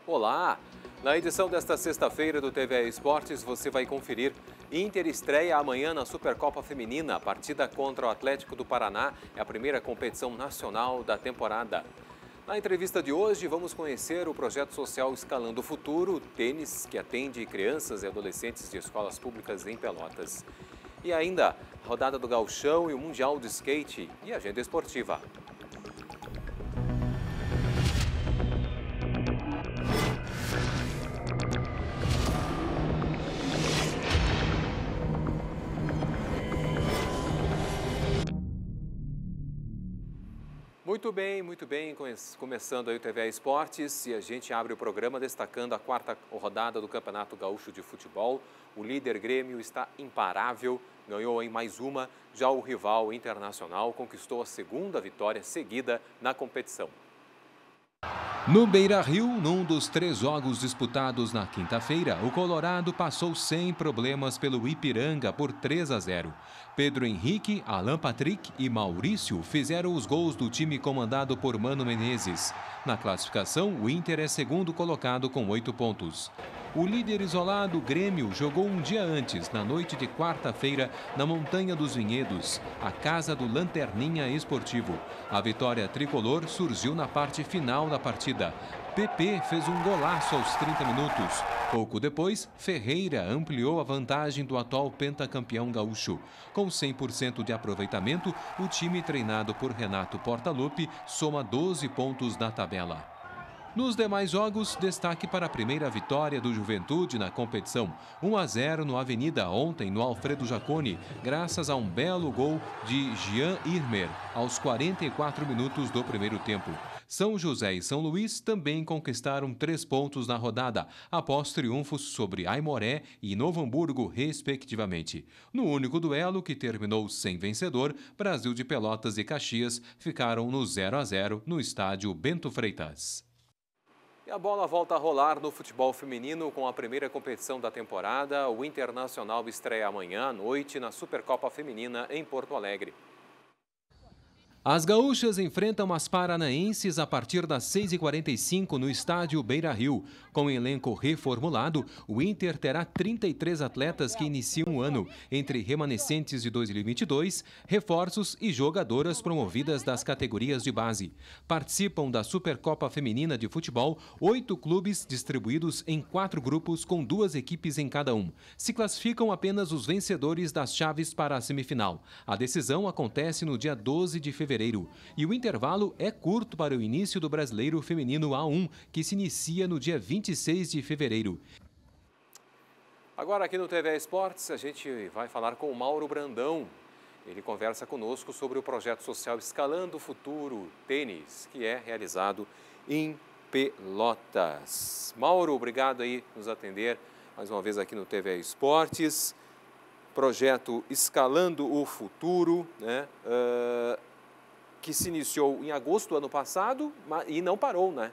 Olá! Na edição desta sexta-feira do TV Esportes, você vai conferir: Inter estreia amanhã na Supercopa Feminina. A partida contra o Atlético do Paraná é a primeira competição nacional da temporada. Na entrevista de hoje, vamos conhecer o projeto social Escalando o Futuro, tênis que atende crianças e adolescentes de escolas públicas em Pelotas. E ainda, a rodada do Gauchão e o Mundial de Skate e a agenda esportiva. Muito bem, começando aí o TV Esportes, e a gente abre o programa destacando a quarta rodada do Campeonato Gaúcho de Futebol. O líder Grêmio está imparável, ganhou em mais uma, já o rival Internacional conquistou a segunda vitória seguida na competição. No Beira-Rio, num dos 3 jogos disputados na quinta-feira, o Colorado passou sem problemas pelo Ipiranga por 3-0. Pedro Henrique, Alan Patrick e Maurício fizeram os gols do time comandado por Mano Menezes. Na classificação, o Inter é segundo colocado com 8 pontos. O líder isolado, Grêmio, jogou um dia antes, na noite de quarta-feira, na Montanha dos Vinhedos, a casa do Lanterninha Esportivo. A vitória tricolor surgiu na parte final da partida. PP fez um golaço aos 30 minutos. Pouco depois, Ferreira ampliou a vantagem do atual pentacampeão gaúcho. Com 100% de aproveitamento, o time treinado por Renato Portaluppi soma 12 pontos na tabela. Nos demais jogos, destaque para a primeira vitória do Juventude na competição. 1-0 no Avenida ontem no Alfredo Jaconi, graças a um belo gol de Jean Irmer, aos 44 minutos do primeiro tempo. São José e São Luís também conquistaram 3 pontos na rodada, após triunfos sobre Aimoré e Novo Hamburgo, respectivamente. No único duelo, que terminou sem vencedor, Brasil de Pelotas e Caxias ficaram no 0-0 no estádio Bento Freitas. E a bola volta a rolar no futebol feminino com a primeira competição da temporada. O Internacional estreia amanhã à noite na Supercopa Feminina em Porto Alegre. As gaúchas enfrentam as paranaenses a partir das 6h45 no estádio Beira-Rio. Com o elenco reformulado, o Inter terá 33 atletas que iniciam o ano, entre remanescentes de 2022, reforços e jogadoras promovidas das categorias de base. Participam da Supercopa Feminina de Futebol 8 clubes distribuídos em 4 grupos com 2 equipes em cada um. Se classificam apenas os vencedores das chaves para a semifinal. A decisão acontece no dia 12 de fevereiro. E o intervalo é curto para o início do Brasileiro Feminino A1, que se inicia no dia 26 de fevereiro. Agora aqui no TV Esportes, a gente vai falar com o Mauro Brandão. Ele conversa conosco sobre o projeto social Escalando o Futuro Tênis, que é realizado em Pelotas. Mauro, obrigado aí por nos atender mais uma vez aqui no TV Esportes. Projeto Escalando o Futuro, né? Que se iniciou em agosto do ano passado e não parou, né?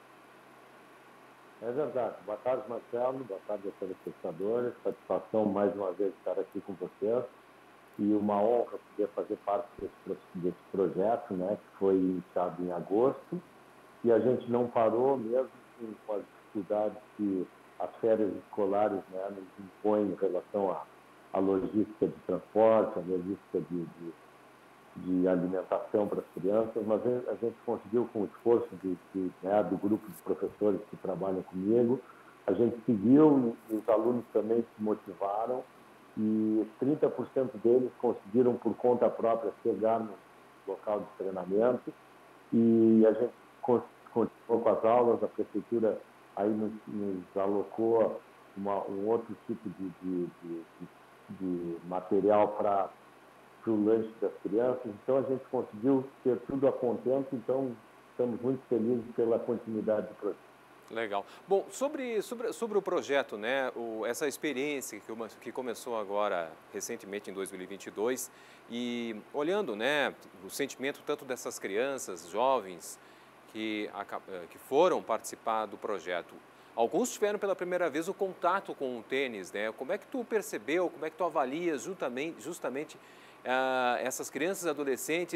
É verdade. Boa tarde, Marcelo. Boa tarde aos telespectadores. Satisfação mais uma vez estar aqui com vocês. E uma honra poder fazer parte desse projeto, né, que foi iniciado em agosto. E a gente não parou, mesmo com as dificuldades que as férias escolares, né, nos impõem em relação à logística de transporte, à logística de alimentação para as crianças, mas a gente conseguiu, com o esforço do grupo de professores que trabalham comigo, a gente seguiu, e os alunos também se motivaram, e 30% deles conseguiram, por conta própria, chegar no local de treinamento, e a gente continuou com as aulas. A prefeitura aí nos alocou um outro tipo de material para o lanche das crianças. Então a gente conseguiu ter tudo a contento, então estamos muito felizes pela continuidade do projeto. Legal. Bom, sobre o projeto, né, essa experiência que começou agora recentemente em 2022, e olhando, né, o sentimento tanto dessas crianças, jovens que foram participar do projeto. Alguns tiveram pela primeira vez o contato com o tênis, né? Como é que tu percebeu, como é que tu avalias justamente essas crianças e adolescentes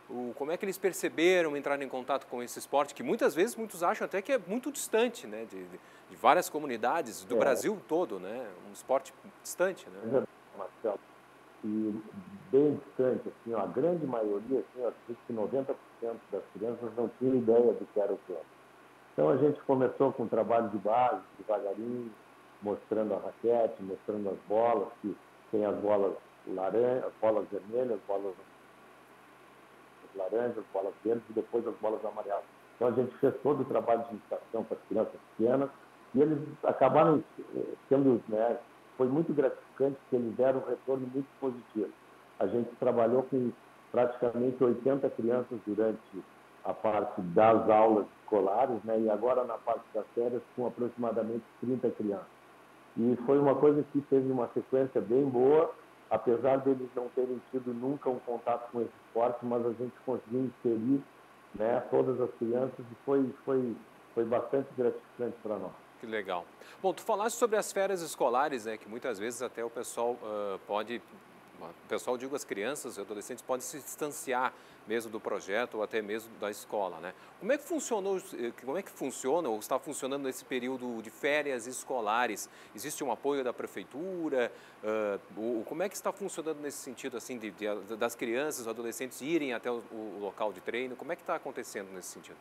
como é que eles perceberam entrar em contato com esse esporte, que muitas vezes muitos acham até que é muito distante, né, de várias comunidades, do Brasil todo, né, um esporte distante, né? Marcelo, e bem distante, assim, ó, a grande maioria, assim, ó, acredito que 90% das crianças não tinham ideia do que era o tênis. Então a gente começou com um trabalho de base, devagarinho, mostrando a raquete, mostrando as bolas, que tem as bolas laranja, as bolas vermelhas, bolas laranjas, bolas verdes e depois as bolas amarelas. Então a gente fez todo o trabalho de iniciação para as crianças pequenas e eles acabaram sendo, né, foi muito gratificante porque eles deram um retorno muito positivo. A gente trabalhou com praticamente 80 crianças durante a parte das aulas escolares, né, e agora na parte das férias com aproximadamente 30 crianças. E foi uma coisa que teve uma sequência bem boa, apesar deles não terem tido nunca um contato com esse esporte, mas a gente conseguiu inserir, né, todas as crianças e foi bastante gratificante para nós. Que legal. Bom, tu falaste sobre as férias escolares, né, que muitas vezes até o pessoal digo, as crianças e adolescentes podem se distanciar mesmo do projeto ou até mesmo da escola, né? Como é que funciona ou está funcionando nesse período de férias escolares? Existe um apoio da prefeitura? Como é que está funcionando nesse sentido, assim, das crianças, adolescentes irem até o local de treino? Como é que está acontecendo nesse sentido?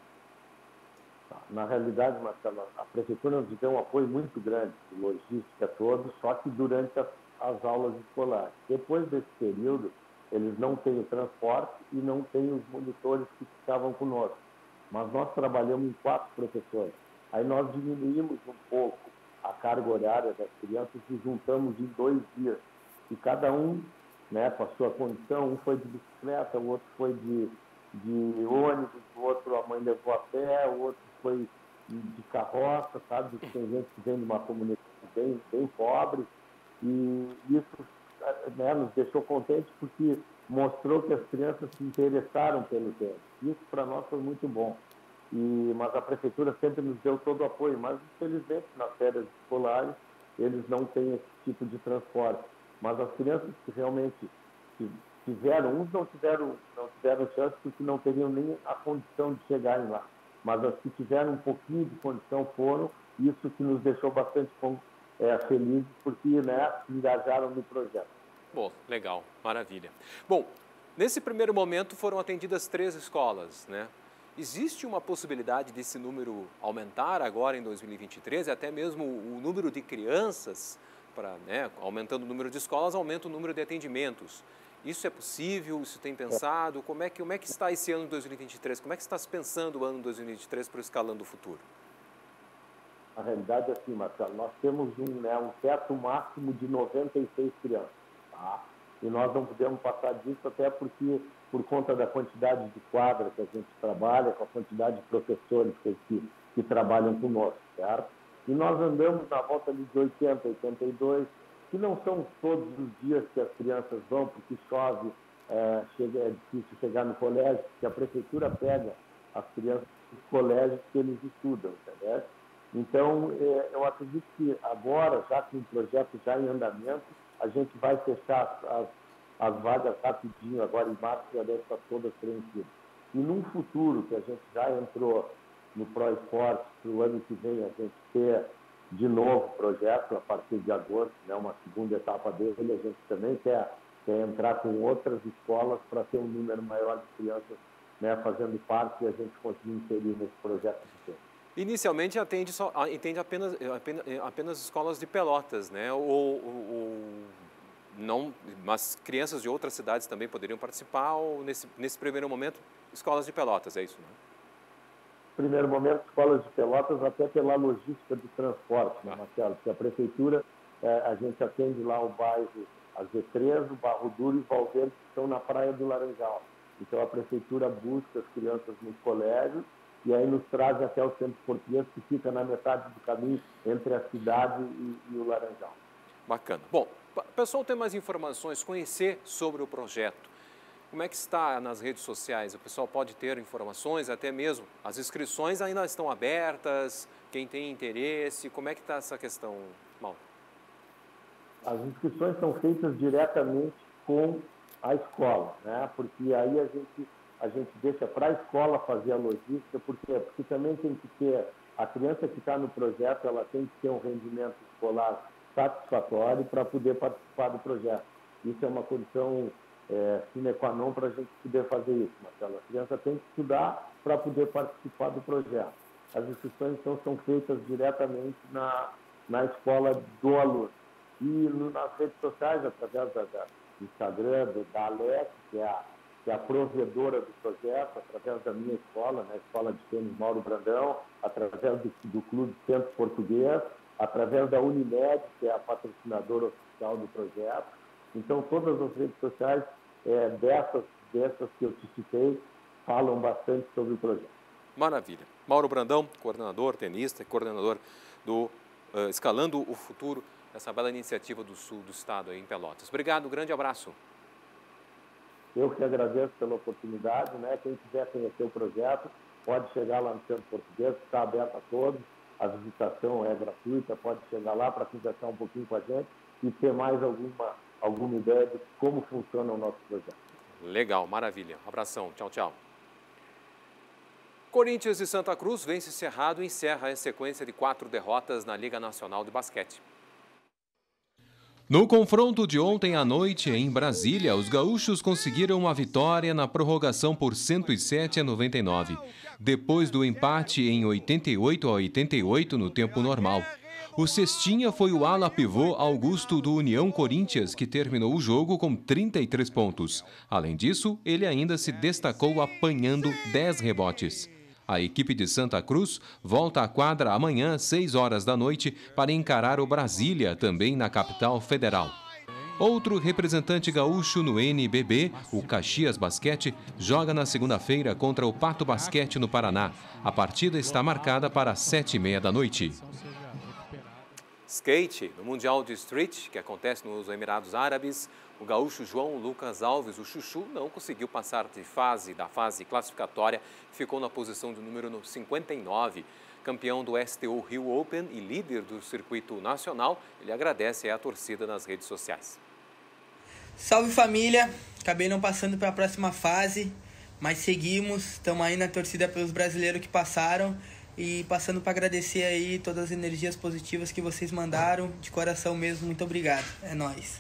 Na realidade, Marcelo, a prefeitura nos deu um apoio muito grande, de logística toda, só que durante as aulas escolares. Depois desse período, eles não têm o transporte e não têm os monitores que ficavam conosco. Mas nós trabalhamos em 4 professores. Aí nós diminuímos um pouco a carga horária das crianças e juntamos em 2 dias. E cada um, né, com a sua condição, um foi de bicicleta, o outro foi de ônibus, o outro a mãe levou a pé, o outro foi de carroça, sabe? Tem gente que vem de uma comunidade bem pobre. E isso, né, nos deixou contentes porque mostrou que as crianças se interessaram pelo tênis. Isso para nós foi muito bom. Mas a prefeitura sempre nos deu todo o apoio, mas infelizmente nas férias escolares eles não têm esse tipo de transporte. Mas as crianças que realmente tiveram, uns não tiveram chance porque não teriam nem a condição de chegarem lá. Mas as que tiveram um pouquinho de condição foram, isso que nos deixou bastante felizes porque, né, se engajaram no projeto. Bom, legal, maravilha. Bom, nesse primeiro momento foram atendidas 3 escolas, né? Existe uma possibilidade desse número aumentar agora em 2023 e até mesmo o número de crianças, né, aumentando o número de escolas, aumenta o número de atendimentos. Isso é possível? Isso tem pensado? Como é que está esse ano de 2023? Como é que está se pensando o ano de 2023 para o Escalando o Futuro? A realidade é assim, Marcelo, nós temos um teto máximo de 96 crianças, tá? E nós não podemos passar disso até porque, por conta da quantidade de quadra que a gente trabalha, com a quantidade de professores que trabalham conosco, certo? E nós andamos na volta de 80, 82, que não são todos os dias que as crianças vão, porque chove, é difícil chegar no colégio, porque a prefeitura pega as crianças dos colégios que eles estudam, entendeu? Então, eu acredito que agora, já com o projeto já em andamento, a gente vai fechar as vagas rapidinho, agora em março já deve estar todas preenchidas. E num futuro, que a gente já entrou no Pro Esporte, para o ano que vem a gente ter de novo o projeto, a partir de agosto, né, uma segunda etapa dele, a gente também quer entrar com outras escolas para ter um número maior de crianças, né, fazendo parte e a gente conseguir inserir nesse projeto de tempo. Inicialmente atende apenas escolas de Pelotas, né? Não, mas crianças de outras cidades também poderiam participar ou nesse primeiro momento escolas de Pelotas, é isso, né? Primeiro momento, escolas de Pelotas, até pela logística do transporte, né, Marcelo? Porque a prefeitura, a gente atende lá o bairro AZ3, o Barro Duro e Valverde, que estão na Praia do Laranjal. Então a prefeitura busca as crianças nos colégios e aí nos traz até o Centro Português, que fica na metade do caminho entre a cidade e o Laranjal. Bacana. Bom, o pessoal tem mais informações, conhecer sobre o projeto. Como é que está nas redes sociais? O pessoal pode ter informações, até mesmo as inscrições ainda estão abertas, quem tem interesse, como é que está essa questão, Mauro? As inscrições são feitas diretamente com a escola, né? Porque aí a gente a gente deixa para a escola fazer a logística, por quê? Porque também tem que ter, a criança que está no projeto, ela tem que ter um rendimento escolar satisfatório para poder participar do projeto. Isso é uma condição sine qua non para a gente poder fazer isso, Marcelo. A criança tem que estudar para poder participar do projeto. As inscrições, então, são feitas diretamente na escola do aluno. E nas redes sociais, através do Instagram, da Alex, que é a provedora do projeto, através da minha escola, né, Escola de Tênis Mauro Brandão, através do Clube Centro Português, através da Unimed, que é a patrocinadora oficial do projeto. Então, todas as redes sociais dessas que eu te citei falam bastante sobre o projeto. Maravilha. Mauro Brandão, coordenador, tenista, coordenador do Escalando o Futuro, essa bela iniciativa do sul do estado aí em Pelotas. Obrigado, grande abraço. Eu que agradeço pela oportunidade, né? Quem quiser conhecer o projeto, pode chegar lá no Centro Português, está aberto a todos, a visitação é gratuita, pode chegar lá para conversar um pouquinho com a gente e ter mais alguma ideia de como funciona o nosso projeto. Legal, maravilha. Um abração, tchau, tchau. Corinthians e Santa Cruz vence Cerrado e encerra a sequência de 4 derrotas na Liga Nacional de Basquete. No confronto de ontem à noite, em Brasília, os gaúchos conseguiram uma vitória na prorrogação por 107-99, depois do empate em 88-88 no tempo normal. O cestinha foi o ala pivô Augusto do União Corinthians, que terminou o jogo com 33 pontos. Além disso, ele ainda se destacou apanhando 10 rebotes. A equipe de Santa Cruz volta à quadra amanhã, às 6 horas da noite, para encarar o Brasília, também na capital federal. Outro representante gaúcho no NBB, o Caxias Basquete, joga na segunda-feira contra o Pato Basquete no Paraná. A partida está marcada para as 7h30 da noite. Skate, no Mundial de Street, que acontece nos Emirados Árabes, o gaúcho João Lucas Alves, o Chuchu, não conseguiu passar da fase classificatória, ficou na posição de número 59. Campeão do STU Rio Open e líder do circuito nacional, ele agradece à torcida nas redes sociais. Salve família, acabei não passando para a próxima fase, mas seguimos, estamos aí na torcida pelos brasileiros que passaram e passando para agradecer aí todas as energias positivas que vocês mandaram, de coração mesmo, muito obrigado, é nóis.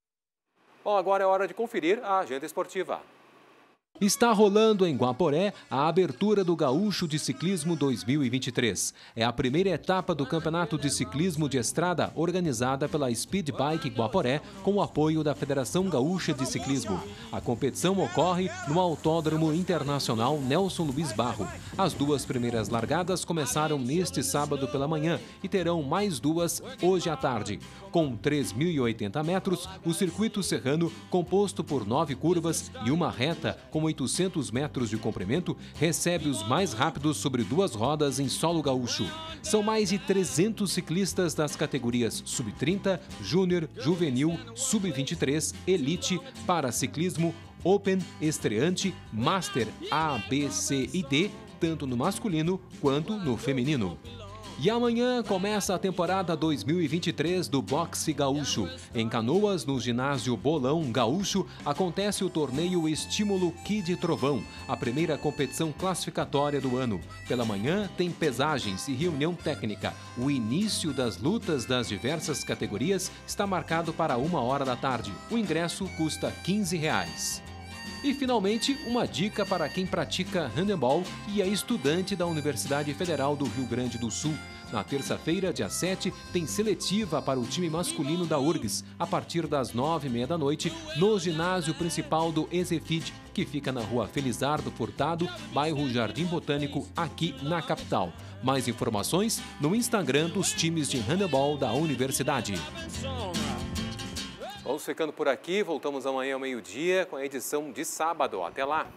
Bom, agora é hora de conferir a agenda esportiva. Está rolando em Guaporé a abertura do Gaúcho de Ciclismo 2023. É a primeira etapa do Campeonato de Ciclismo de Estrada organizada pela Speed Bike Guaporé com o apoio da Federação Gaúcha de Ciclismo. A competição ocorre no Autódromo Internacional Nelson Luiz Barro. As 2 primeiras largadas começaram neste sábado pela manhã e terão mais 2 hoje à tarde. Com 3.080 metros, o circuito serrano, composto por 9 curvas e uma reta com 800 metros de comprimento, recebe os mais rápidos sobre 2 rodas em solo gaúcho. São mais de 300 ciclistas das categorias Sub-30, Júnior, Juvenil, Sub-23, Elite, Paraciclismo, Open, Estreante, Master A, B, C e D, tanto no masculino quanto no feminino. E amanhã começa a temporada 2023 do Boxe Gaúcho. Em Canoas, no ginásio Bolão Gaúcho, acontece o torneio Estímulo Kid Trovão, a primeira competição classificatória do ano. Pela manhã tem pesagens e reunião técnica. O início das lutas das diversas categorias está marcado para 1h da tarde. O ingresso custa R$15. E, finalmente, uma dica para quem pratica handebol e é estudante da Universidade Federal do Rio Grande do Sul. Na terça-feira, dia 7, tem seletiva para o time masculino da URGS, a partir das 9h30 da noite, no ginásio principal do Ezefid, que fica na rua Felizardo Furtado, bairro Jardim Botânico, aqui na capital. Mais informações no Instagram dos times de handebol da universidade. Vamos ficando por aqui, voltamos amanhã ao meio-dia com a edição de sábado. Até lá!